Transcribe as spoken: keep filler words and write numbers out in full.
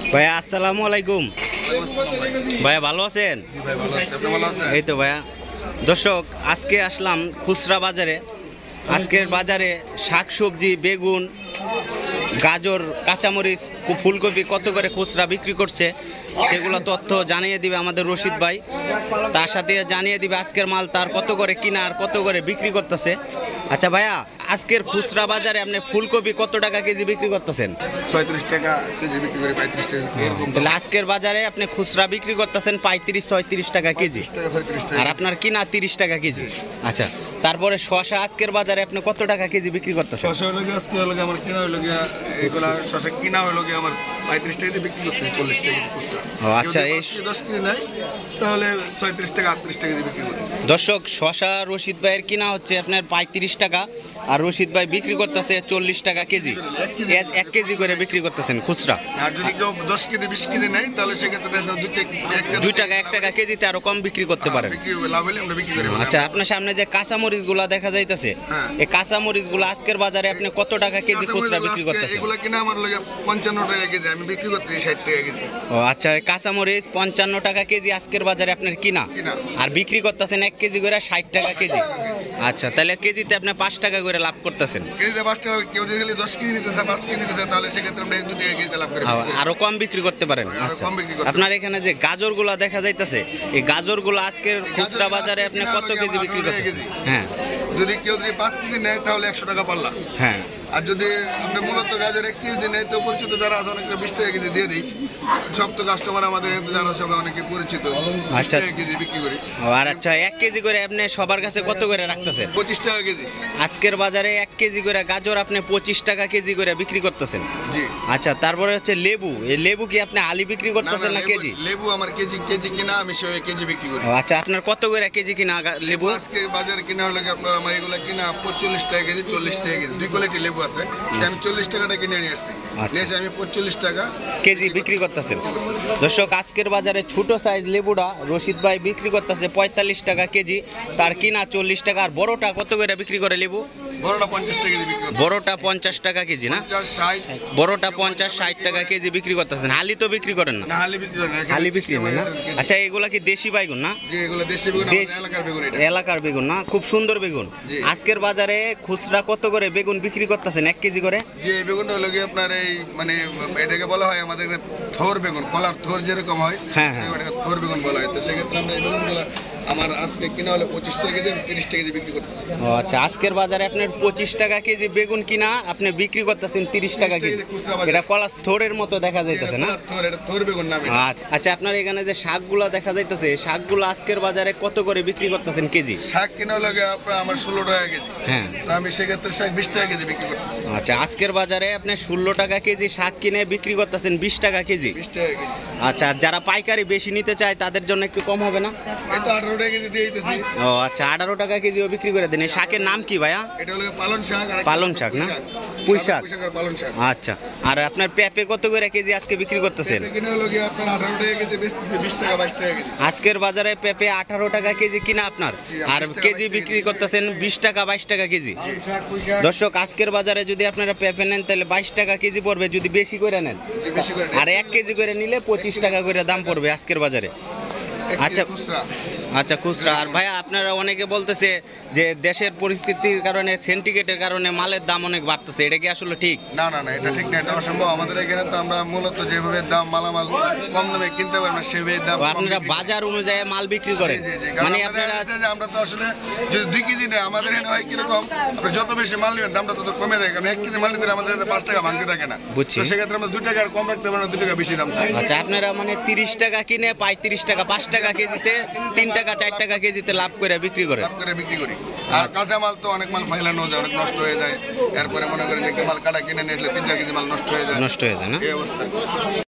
ভাইয়া আসসালামু আলাইকুম। ভাইয়া ভালো আছেন? এই তো ভাইয়া। দর্শক, আজকে আসলাম খুচরা বাজারে। আজকের বাজারে শাকসবজি, বেগুন, গাজর, কাঁচামরিচ, ফুলকপি কত করে খুচরা বিক্রি করছে সেগুলো তথ্য জানিয়ে দিবে আমাদের রশিদ ভাই। তার সাথে জানিয়ে দিবে আজকের মাল তার কত করে কিনা আর কত করে বিক্রি করতেছে। আচ্ছা ভাইয়া, আজকের খুচরা বাজারে আপনি ফুলকপি কত টাকা কেজি বিক্রি করতেছেন? ছয়ত্রিশ টাকা কেজি বিক্রি করে পঁয়ত্রিশ টাকা। তাহলে আজকের বাজারে আপনি খুচরা বিক্রি করতেছেন পঁয়ত্রিশ ছয়ত্রিশ টাকা কেজি, আর আপনার কিনা তিরিশ টাকা কেজি। আচ্ছা, তারপরে শশা আজকের বাজারে আপনি কত টাকা কেজি বিক্রি করতেছেন? শশা হলো গিয়ে আজকে হলো আমার কিনা হলো গিয়ে এগুলা শশা কিনা হলো গিয়ে আমার পঁয়ত্রিশ টাকা দিয়ে বিক্রি করতেছে, চল্লিশ টাকা কেজি খুচরা। ও আচ্ছা, এই দশ কেজি নেয় তাহলে ছয়ত্রিশ টাকা আটত্রিশ টাকা দিয়ে বিক্রি করে। দর্শক, শশা রশিদ ভাইয়ের কিনা হচ্ছে আপনার পঁয়ত্রিশ টাকা, আর রশিদ ভাই বিক্রি করতেছে চল্লিশ টাকা কেজি। এক কেজি করে বিক্রি করতেছেন খুচরা। আর যদি কেউ দশ কেজি বিশ কেজি নেয় তাহলে সেক্ষেত্রে দুই টাকা এক টাকা কেজিতে আরো কম বিক্রি করতে পারেন। লাভ হলে আমরা বিক্রি করি। আচ্ছা, আপনার সামনে যে কাঁচামরিচ গুলা দেখা যাইতেছে, এই কাঁচামরিচ গুলো আজকের বাজারে আপনি কত টাকা কেজি খুচরা বিক্রি করতেছেন? এগুলো কিনা আমার লাগে পঞ্চান্ন টাকা কেজি, আমি বিক্রি করতেছি ষাট টাকা কেজি। ও আচ্ছা, কাঁচামরিচ পঞ্চান্ন টাকা কেজি আজকের বাজারে আপনার কিনা, আর বিক্রি করতেছেন এক কেজি করে ষাট টাকা কেজি। আচ্ছা, তাহলে কেজিতে আপনি পাঁচ টাকা করে লাভ করতেছেন। কেজিতে পাঁচ টাকা, কেউ যদি দশ কেজি নিতে চায়, পাঁচ কেজি নিতে চায়, তাহলে সেক্ষেত্রে আমরা এক দু টাকা কেজিতে লাভ করি, আরো কম বিক্রি করতে পারেন। আচ্ছা, আপনার এখানে যে গাজর গুলা দেখা যাইতেছে, এই গাজর গুলো আজকের খুচরা বাজারে আপনি কত কেজি বিক্রি করতেছেন? হ্যাঁ, যদি কেউ যদি পাঁচ কেজি নেয় তাহলে একশো টাকা পারলাম। হ্যাঁ, আর যদি আপনি মূলত গাজর এক কেজি নেয় তো পরিচিত যারা আছে অনেকে বিশ টাকা কেজি দিয়ে দিই। সব তো কাস্টমার আমাদের যারা সবাই অনেকে পরিচিত, আচ্ছা কেজি বিক্রি করি। আর আচ্ছা, এক কেজি করে আপনি সবার কাছে কত করে রাখতেছেন? পঁচিশ টাকা কেজি। আজকের বাজারে এক কেজি করে গাজর আপনি পঁচিশ টাকা কেজি করে বিক্রি করতেছেন। জি। আচ্ছা, তারপরে হচ্ছে লেবু, এই লেবু কি আপনি আলি বিক্রি করতেছেন না কেজি? লেবু আমার কেজি কেজি কিনা, আমি সে কেজি বিক্রি করি। আচ্ছা, আপনার কত করে কেজি কিনা লেবু? আজকে বাজারে কিনা হলে আপনার আমার এগুলো কিনা পঁয়তাল্লিশ টাকা কেজি, চল্লিশ টাকা কেজি, দুই কোয়ালিটি লেবু আছে। আমি চল্লিশ টাকাটা কিনে নিয়ে আসছি, আমি পঁয়তাল্লিশ টাকা কেজি বিক্রি করতেছেন। দর্শক, আজকের বাজারে ছোট সাইজ লেবুটা রশিদ ভাই বিক্রি করতেছে পঁয়তাল্লিশ টাকা কেজি, তার কিনা চল্লিশ টাকা। আর বড়টা কত করে বিক্রি করে লেবু? বড়টা পঞ্চাশ টাকা কেজি বিক্রি। বড়টা পঞ্চাশ টাকা কেজি না? বড়টা পঞ্চাশ ষাট টাকা কেজি বিক্রি করতেছেন। হালি তো বিক্রি করেন না? হালি বিক্রি করেন না, হালি বিক্রি হয় না। আচ্ছা, এগুলা কি দেশি বেগুন না? জি, এগুলো দেশি বেগুন, এলাকার বেগুন। এটা এলাকার বেগুন না, খুব সুন্দর বেগুন। আজকের বাজারে খুচরা কত করে বেগুন বিক্রি করতেছেন এক কেজি করে? যে বেগুনটা হলো কি আপনার এই মানে এটাকে বলা হয় আমাদের থোর বেগুন, কলার থোর যেরকম হয়, হ্যাঁ হ্যাঁ, থোর বেগুন বলা হয়। তো সেক্ষেত্রে আমরা এই বেগুনগুলো আমার আজকে কিনা হলো পঁচিশ টাকা কেজি, তিরিশ টাকা কেজি বিক্রি করতেছি। ও আচ্ছা, আজকের বাজারে আপনার পঁচিশ টাকা কেজি বেগুন কিনা আপনি বিক্রি করতেছেন তিরিশ টাকা কেজি। এটা কলা থোরের মতো দেখা যাইতেছে না? থোর বেগুন না। আচ্ছা, আপনার এখানে যে শাকগুলো দেখা যাইতেছে, শাকগুলো আজকের বাজারে কত করে বিক্রি করতেছেন কেজি? শাক কিনা হলো আমার ষোলো টাকা কেজি। হ্যাঁ, আমি সেক্ষেত্রে শাক বিশ টাকা কেজি বিক্রি করতেছি। আচ্ছা, আজকের বাজারে আপনি ষোলো টাকা কেজি শাক কিনে বিক্রি করতেছেন বিশ টাকা কেজি। বিশ টাকা কেজি। আচ্ছা, যারা পাইকারি বেশি নিতে চায় তাদের জন্য একটু কম হবে না? এটা আঠারো টাকা কেজি দিয়ে দিতেছি। ও আচ্ছা, আঠারো টাকা কেজিও বিক্রি করে দেন। এই শাকের নাম কি ভাইয়া? এটা হলো পালং শাক। পালং শাক না? পুঁই শাক। পালং শাক। আচ্ছা, আর আপনার পেঁপে কত করে কেজি আজকে বিক্রি করতেছেন? কিনা হলো কি আপনার আঠারো টাকা কেজি, বিশ টাকা বাইশ টাকা কেজি। আজকের বাজারে পেঁপে আঠারো টাকা কেজি কিনা আপনার, আর কেজি বিক্রি করতেছেন বিশ টাকা বাইশ টাকা কেজি। দর্শক, আজকের বাজারে যদি আপনারা পেঁপে নেন তাহলে বাইশ টাকা কেজি পড়বে যদি বেশি করে নেন, আর এক কেজি করে নিলে পঁচিশ টাকা করে দাম পড়বে আজকের বাজারে। আচ্ছা আচ্ছা, খুচরা। আর ভাইয়া, আপনারা অনেকে বলতেছে যে দেশের পরিস্থিতির কারণে, সিন্ডিকেটের কারণে মালের দাম অনেক বাড়তেছে, এটা কি আসলে ঠিক? না না না, এটা ঠিক না, এটা অসম্ভব। আমাদের এখানে তো আমরা মূলত যেভাবে দাম মালামাল কম দামে কিনতে পারবো সেভাবে দাম। আপনারা বাজার অনুযায়ী মাল বিক্রি করেন, মানে আপনারা আমরা তো আসলে যদি দুই কেজি নেই, আমাদের এখানে হয় কিরকম, আপনি যত বেশি মাল নেবেন দামটা তত কমে যায়, কারণ এক কেজি মাল নিতে আমাদের পাঁচ টাকা ভাঙতে থাকে না। বুঝছি, সেক্ষেত্রে আমরা দুই টাকা কম রাখতে পারবো না, দুই টাকা বেশি দাম চাই। আচ্ছা, আপনারা মানে তিরিশ টাকা কিনে পঁয়ত্রিশ টাকা, পাঁচ টাকা কেজিতে, তিন টাকা চার টাকা কেজিতে লাভ করে বিক্রি করে লাভ করে বিক্রি করি। আর কাঁচা মাল তো অনেক মাল ফাইলানো যায়, অনেক নষ্ট হয়ে যায়। এরপরে মনে করেন যে মাল কাটা কিনে নিয়ে তিন চার কেজি মাল নষ্ট হয়ে যায়, নষ্ট হয়ে যায় না, এই অবস্থা।